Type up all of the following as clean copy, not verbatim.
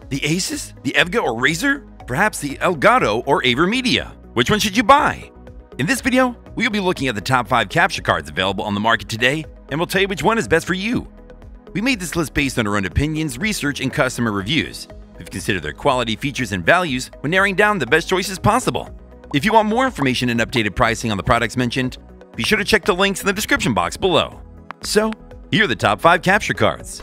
The ASUS, the EVGA or Razer? Perhaps the Elgato or AVerMedia? Which one should you buy? In this video, we'll be looking at the top 5 capture cards available on the market today, and we'll tell you which one is best for you. We made this list based on our own opinions, research, and customer reviews. We've considered their quality, features, and values when narrowing down the best choices possible. If you want more information and updated pricing on the products mentioned, be sure to check the links in the description box below. So, here are the top 5 capture cards.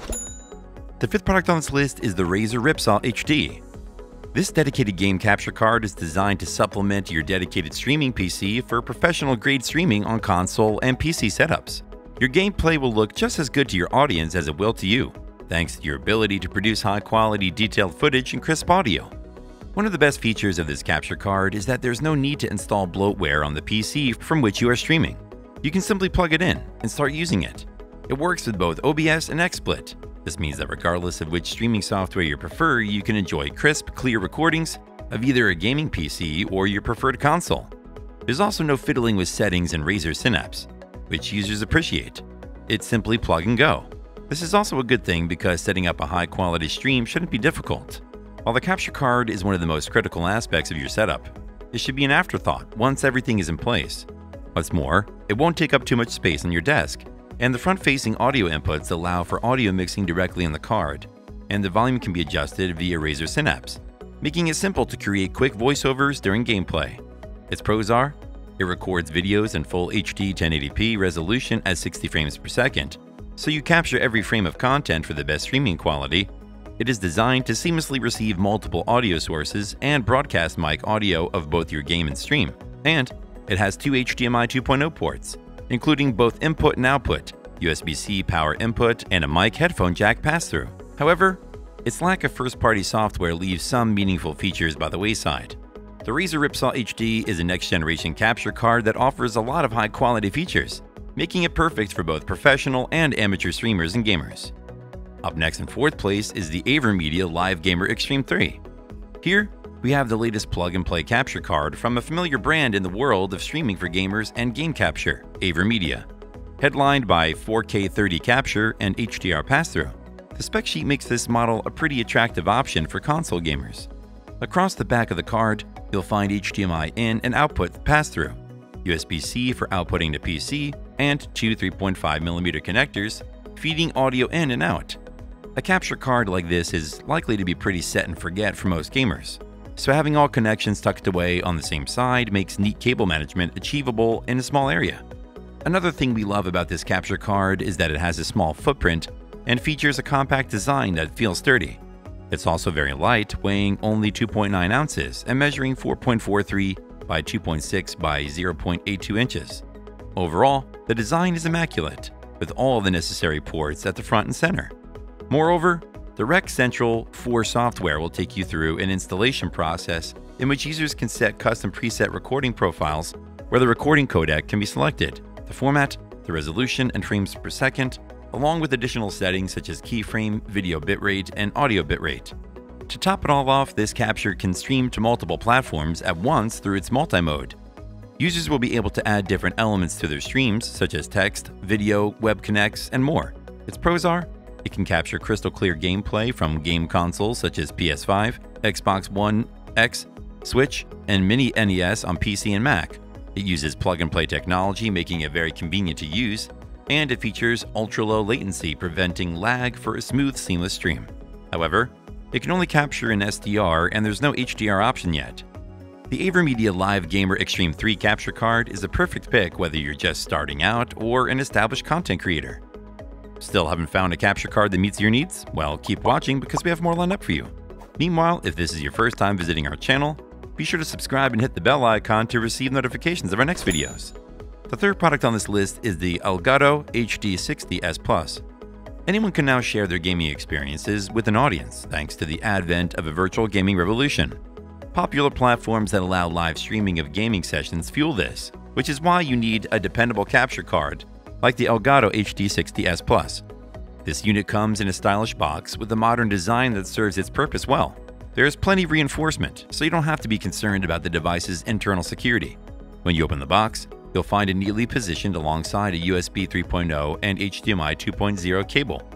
The 5th product on this list is the Razer Ripsaw HD. This dedicated game capture card is designed to supplement your dedicated streaming PC for professional-grade streaming on console and PC setups. Your gameplay will look just as good to your audience as it will to you, thanks to your ability to produce high-quality, detailed footage and crisp audio. One of the best features of this capture card is that there's no need to install bloatware on the PC from which you are streaming. You can simply plug it in and start using it. It works with both OBS and XSplit. This means that regardless of which streaming software you prefer, you can enjoy crisp, clear recordings of either a gaming PC or your preferred console. There's also no fiddling with settings in Razer Synapse, which users appreciate. It's simply plug and go. This is also a good thing because setting up a high-quality stream shouldn't be difficult. While the capture card is one of the most critical aspects of your setup, it should be an afterthought once everything is in place. What's more, it won't take up too much space on your desk, and the front-facing audio inputs allow for audio mixing directly on the card, and the volume can be adjusted via Razer Synapse, making it simple to create quick voiceovers during gameplay. Its pros are, it records videos in full HD 1080p resolution at 60 frames per second, so you capture every frame of content for the best streaming quality. It is designed to seamlessly receive multiple audio sources and broadcast mic audio of both your game and stream, and it has 2 HDMI 2.0 ports, including both input and output, USB-C power input, and a mic headphone jack pass-through. However, its lack of first-party software leaves some meaningful features by the wayside. The Razer Ripsaw HD is a next-generation capture card that offers a lot of high-quality features, making it perfect for both professional and amateur streamers and gamers. Up next in 4th place is the AVerMedia LiveGamer Extreme 3. Here, we have the latest plug-and-play capture card from a familiar brand in the world of streaming for gamers and game capture, AVerMedia. Headlined by 4K 30 capture and HDR pass-through, the spec sheet makes this model a pretty attractive option for console gamers. Across the back of the card, you'll find HDMI in and output pass-through, USB-C for outputting to PC, and 2 3.5mm connectors feeding audio in and out. A capture card like this is likely to be pretty set and forget for most gamers, so having all connections tucked away on the same side makes neat cable management achievable in a small area. Another thing we love about this capture card is that it has a small footprint and features a compact design that feels sturdy. It's also very light, weighing only 2.9 ounces and measuring 4.43 by 2.6 by 0.82 inches. Overall, the design is immaculate, with all the necessary ports at the front and center. Moreover, the Rec Central 4 software will take you through an installation process in which users can set custom preset recording profiles where the recording codec can be selected, the format, the resolution, and frames per second, along with additional settings such as keyframe, video bitrate, and audio bitrate. To top it all off, this capture can stream to multiple platforms at once through its multi-mode. Users will be able to add different elements to their streams, such as text, video, web connects, and more. Its pros are, it can capture crystal clear gameplay from game consoles such as PS5, Xbox One X, Switch, and Mini NES on PC and Mac. It uses plug-and-play technology, making it very convenient to use, and it features ultra-low latency, preventing lag for a smooth, seamless stream. However, it can only capture in SDR, and there's no HDR option yet. The AVerMedia LiveGamer Extreme 3 capture card is a perfect pick whether you're just starting out or an established content creator. Still haven't found a capture card that meets your needs? Well, keep watching because we have more lined up for you. Meanwhile, if this is your first time visiting our channel, be sure to subscribe and hit the bell icon to receive notifications of our next videos. The 3rd product on this list is the Elgato HD60 S. Anyone can now share their gaming experiences with an audience thanks to the advent of a virtual gaming revolution. Popular platforms that allow live streaming of gaming sessions fuel this, which is why you need a dependable capture card like the Elgato HD60 S. This unit comes in a stylish box with a modern design that serves its purpose well. There is plenty of reinforcement, so you don't have to be concerned about the device's internal security. When you open the box, you'll find it neatly positioned alongside a USB 3.0 and HDMI 2.0 cable.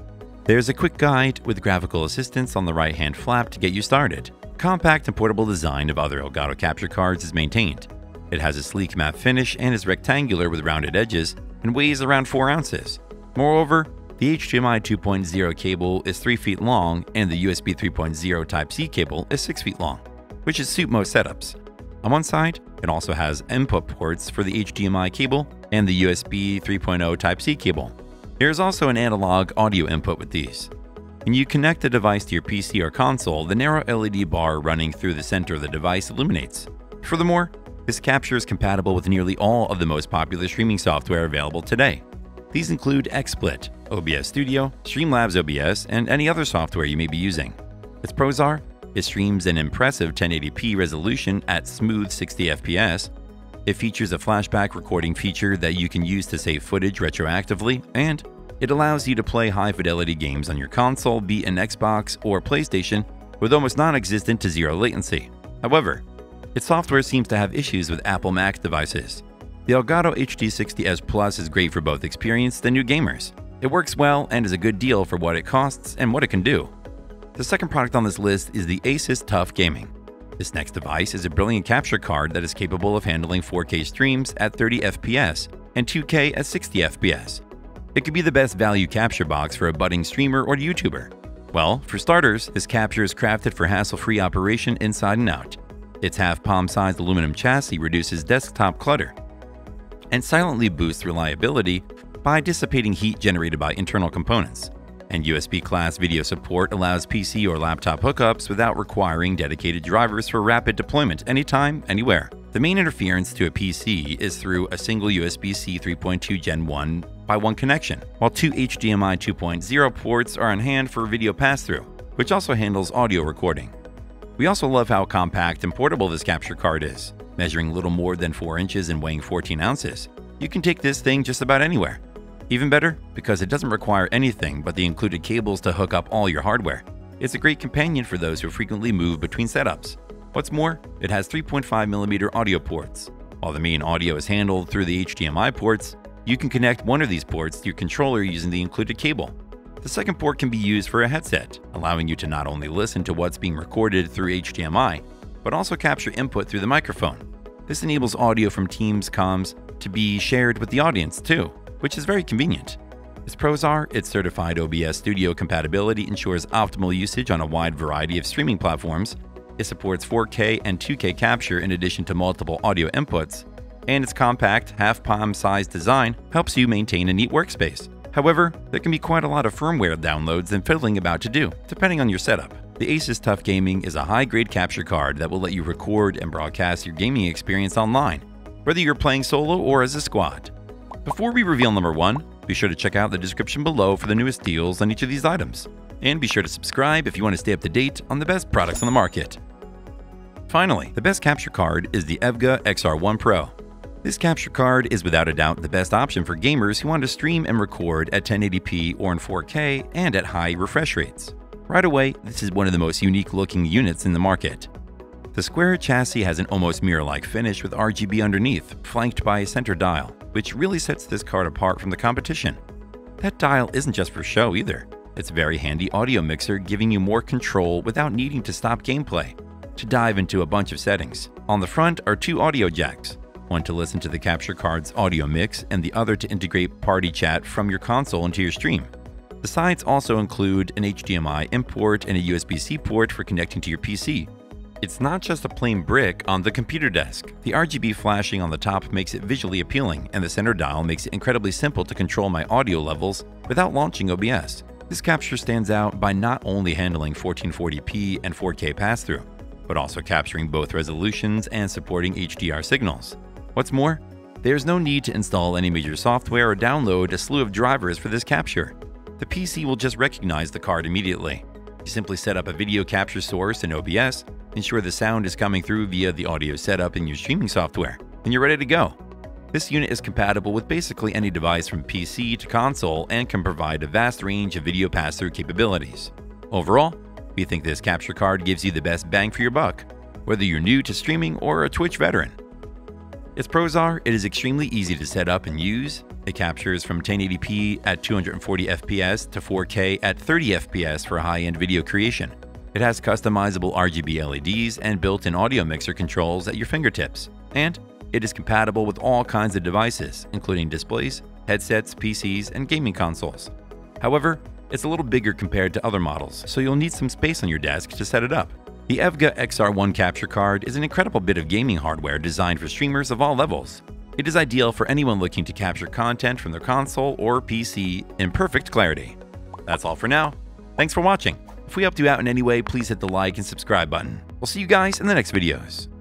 There's a quick guide with graphical assistance on the right-hand flap to get you started. Compact and portable design of other Elgato capture cards is maintained. It has a sleek matte finish and is rectangular with rounded edges and weighs around 4 ounces. Moreover, the HDMI 2.0 cable is 3 feet long and the USB 3.0 Type-C cable is 6 feet long, which should suit most setups. On one side, it also has input ports for the HDMI cable and the USB 3.0 Type-C cable. There is also an analog audio input with these. When you connect the device to your PC or console, the narrow LED bar running through the center of the device illuminates. Furthermore, this capture is compatible with nearly all of the most popular streaming software available today. These include XSplit, OBS Studio, Streamlabs OBS, and any other software you may be using. Its pros are, it streams an impressive 1080p resolution at smooth 60 FPS, it features a flashback recording feature that you can use to save footage retroactively, and it allows you to play high-fidelity games on your console, be it an Xbox or PlayStation, with almost non-existent to zero latency. However, its software seems to have issues with Apple Mac devices. The Elgato HD60 S Plus is great for both experienced and new gamers. It works well and is a good deal for what it costs and what it can do. The second product on this list is the ASUS TUF Gaming. This next device is a brilliant capture card that is capable of handling 4K streams at 30 FPS and 2K at 60 FPS. It could be the best value capture box for a budding streamer or YouTuber. Well, for starters, this capture is crafted for hassle-free operation inside and out. Its half-palm-sized aluminum chassis reduces desktop clutter and silently boosts reliability by dissipating heat generated by internal components. And USB-class video support allows PC or laptop hookups without requiring dedicated drivers for rapid deployment anytime, anywhere. The main interference to a PC is through a single USB-C 3.2 Gen 1 by 1 connection, while 2 HDMI 2.0 ports are on hand for video pass-through, which also handles audio recording. We also love how compact and portable this capture card is. Measuring little more than 4 inches and weighing 14 ounces, you can take this thing just about anywhere. Even better, because it doesn't require anything but the included cables to hook up all your hardware. It's a great companion for those who frequently move between setups. What's more, it has 3.5mm audio ports. While the main audio is handled through the HDMI ports, you can connect one of these ports to your controller using the included cable. The second port can be used for a headset, allowing you to not only listen to what's being recorded through HDMI, but also capture input through the microphone. This enables audio from Teams comms to be shared with the audience too, which is very convenient. Its pros are, its certified OBS Studio compatibility ensures optimal usage on a wide variety of streaming platforms, it supports 4K and 2K capture in addition to multiple audio inputs, and its compact, half-palm-sized design helps you maintain a neat workspace. However, there can be quite a lot of firmware downloads and fiddling about to do, depending on your setup. The ASUS TUF Gaming is a high-grade capture card that will let you record and broadcast your gaming experience online, whether you're playing solo or as a squad. Before we reveal number 1, be sure to check out the description below for the newest deals on each of these items. And be sure to subscribe if you want to stay up to date on the best products on the market. Finally, the best capture card is the EVGA XR1 Pro. This capture card is without a doubt the best option for gamers who want to stream and record at 1080p or in 4K and at high refresh rates. Right away, this is one of the most unique looking units in the market. The square chassis has an almost mirror-like finish with RGB underneath, flanked by a center dial, which really sets this card apart from the competition. That dial isn't just for show either. It's a very handy audio mixer giving you more control without needing to stop gameplay. To dive into a bunch of settings, on the front are 2 audio jacks, one to listen to the capture card's audio mix and the other to integrate party chat from your console into your stream. The sides also include an HDMI import and a USB-C port for connecting to your PC. It's not just a plain brick on the computer desk. The RGB flashing on the top makes it visually appealing, and the center dial makes it incredibly simple to control my audio levels without launching OBS. This capture stands out by not only handling 1440p and 4K pass-through, but also capturing both resolutions and supporting HDR signals. What's more, there's no need to install any major software or download a slew of drivers for this capture. The PC will just recognize the card immediately. You simply set up a video capture source in OBS, ensure the sound is coming through via the audio setup in your streaming software, and you're ready to go. This unit is compatible with basically any device from PC to console and can provide a vast range of video pass-through capabilities. Overall, we think this capture card gives you the best bang for your buck, whether you're new to streaming or a Twitch veteran. Its pros are, it is extremely easy to set up and use. It captures from 1080p at 240 FPS to 4K at 30 FPS for high-end video creation. It has customizable RGB LEDs and built-in audio mixer controls at your fingertips. And it is compatible with all kinds of devices, including displays, headsets, PCs, and gaming consoles. However, it's a little bigger compared to other models, so you'll need some space on your desk to set it up. The EVGA XR1 capture card is an incredible bit of gaming hardware designed for streamers of all levels. It is ideal for anyone looking to capture content from their console or PC in perfect clarity. That's all for now. Thanks for watching. If we helped you out in any way, please hit the like and subscribe button. We'll see you guys in the next videos.